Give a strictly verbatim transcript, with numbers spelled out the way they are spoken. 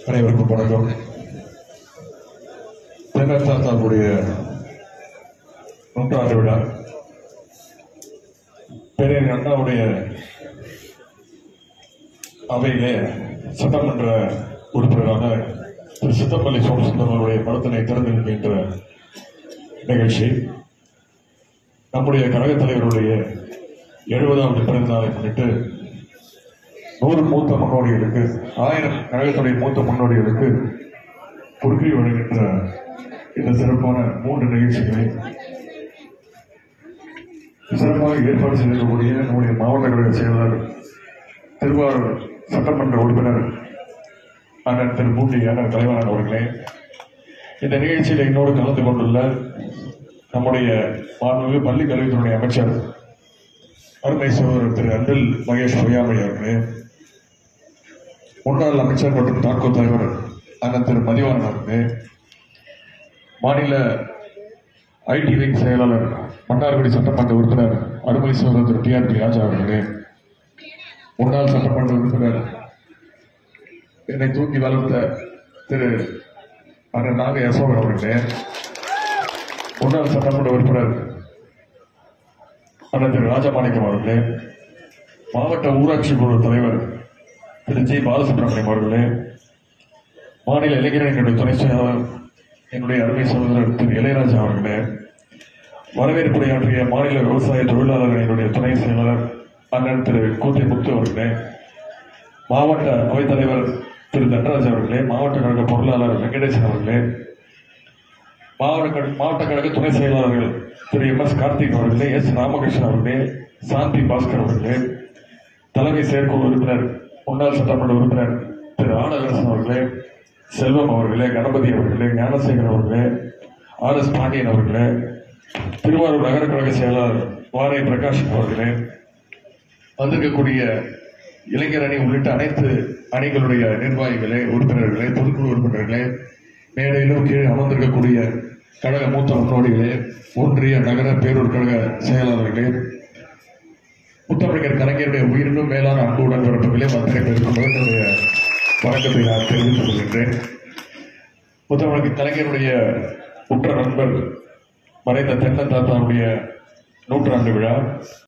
அனைவருக்கும் வணக்கம். தென்னத்தாத்தாவுடைய நூற்றாண்டு விழா பெரிய அண்ணாவுடைய அவையிலே சட்டமன்ற உறுப்பினரான திரு சித்தப்பள்ளி சோமசுந்தரம் அவருடைய படத்தினை திறந்து வைக்கின்ற நிகழ்ச்சி நம்முடைய கழகத் தலைவருடைய எழுபதாவது பிறந்த நாளை முன்னிட்டு நூறு மூத்த முன்னோடிகளுக்கு ஆயிரம் கழகத்துடைய மூத்த முன்னோடிகளுக்கு குறுக்கி வருகின்ற இந்த சிறப்பான மூன்று நிகழ்ச்சிகளை சிறப்பாக ஏற்பாடு செய்திருக்கக்கூடிய நம்முடைய மாவட்ட கழக செயலாளர் திருவாரூர் சட்டமன்ற உறுப்பினர் அண்ணன் திரு பூண்டி அண்ணன் தலைவரான அவர்களே, இந்த நிகழ்ச்சியில் என்னோடு கலந்து கொண்டுள்ள நம்முடைய மாண்புமிகு பள்ளி கல்வித்துறை அமைச்சர் அருமை சகோதரர் திரு அன்பில் மகேஷ் பொய்யாமொழி அவர்களே, முன்னாள் அமைச்சர் மற்றும் தாக்கோ தலைவர் அண்ணன் திரு மதிவாணன் அவர்களே, மாநில ஐடி விங் செயலாளர் மன்னார்குடி சட்டமன்ற உறுப்பினர் அருமை சகோதரர் திரு டி ஆர் பி ராஜா அவர்களே, முன்னாள் சட்டமன்ற உறுப்பினர் என்னை தூக்கி வளர்த்த திரு அண்ணன் நாக யசோகன் அவர்களே, முன்னாள் சட்டமன்ற உறுப்பினர் அண்ணன் திரு ராஜமாணிக்கம் அவர்களே, மாவட்ட ஊராட்சி குழு தலைவர் திரு ஜி பாலசுப்ரமணியம் அவர்களே, மாநில இளைஞர்களுடைய துணை செயலாளர் என்னுடைய அருமை சகோதரர் திரு இளையராஜா அவர்களே, வரவேற்புரையாற்றிய மாநில விவசாய தொழிலாளர்களுடைய துணை செயலாளர் அண்ணன் திரு கோட்டை முத்து அவர்களே, மாவட்ட அவைத்தலைவர் திரு தண்டராஜ் அவர்களே, மாவட்ட கழக பொருளாளர் வெங்கடேசன் அவர்களே, மாவட்ட மாவட்ட கழக துணை செயலாளர்கள் திரு எம் எஸ் கார்த்திக் அவர்களே, எஸ் ராமகிருஷ்ணன் அவர்களே, சாந்தி பாஸ்கர் அவர்களே, தலைமை செயற்குழு உறுப்பினர் முன்னாள் சட்டமன்ற உறுப்பினர் திரு ஆனகரசன் அவர்களே, செல்வம் அவர்களே, கணபதி அவர்களே, ஞானசேகர் அவர்களே, ஆர் எஸ் பாண்டியன் அவர்களே, திருவாரூர் நகர கழக செயலாளர் வாரை பிரகாஷ் அவர்களே, வந்திருக்கக்கூடிய இளைஞர் அணி உள்ளிட்ட அனைத்து அணிகளுடைய நிர்வாகிகளே, உறுப்பினர்களே, பொதுக்குழு உறுப்பினர்களே, மேடையிலும் கீழே அமர்ந்திருக்கக்கூடிய கழக மூத்த முன்னோடிகளே, ஒன்றிய நகர பேரூர் கழக செயலாளர்களே, முத்தமிழர் கலைஞருடைய உயிரினும் மேலான அன்புடன் பிறப்புகளே, மத்திரை பெருக்கும் முதலுடைய வணக்கத்தை நான் தெரிவித்துக் கொள்கின்றேன். முத்தமிழர் கலைஞருடைய உற்ற நண்பர் மறைந்த தென்னத்தாத்தாவுடைய நூற்றாண்டு விழா